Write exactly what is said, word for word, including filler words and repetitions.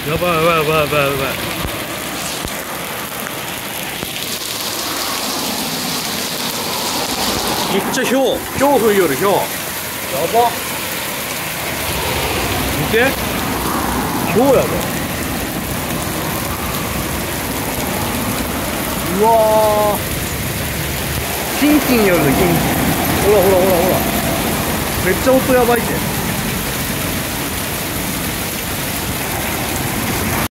やばいやばいやばいやばいやばい。めっちゃひょう、ひょう降りよる、ひょう。やば。見て。ひょうやで。うわー。キンキンよるね、キンキン。ほらほらほらほら。めっちゃ音やばいって。